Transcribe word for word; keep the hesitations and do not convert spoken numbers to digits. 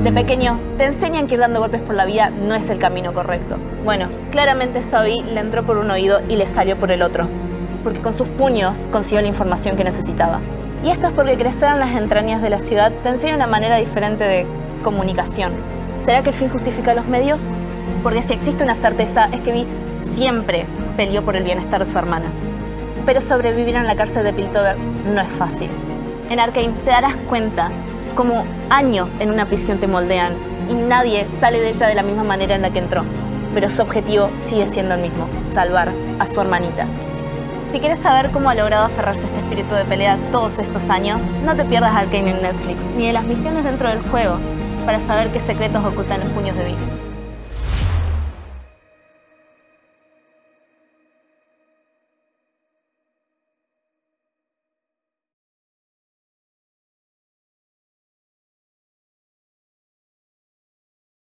De pequeño, te enseñan que ir dando golpes por la vida no es el camino correcto. Bueno, claramente esto a Vi le entró por un oído y le salió por el otro, porque con sus puños consiguió la información que necesitaba. Y esto es porque crecer en las entrañas de la ciudad te enseña una manera diferente de comunicación. ¿Será que el fin justifica los medios? Porque si existe una certeza es que Vi siempre peleó por el bienestar de su hermana. Pero sobrevivir en la cárcel de Piltover no es fácil. En Arcane te darás cuenta cómo años en una prisión te moldean y nadie sale de ella de la misma manera en la que entró. Pero su objetivo sigue siendo el mismo, salvar a su hermanita. Si quieres saber cómo ha logrado aferrarse a este espíritu de pelea todos estos años, no te pierdas Arcane en Netflix, ni de las misiones dentro del juego, para saber qué secretos ocultan los puños de Vi.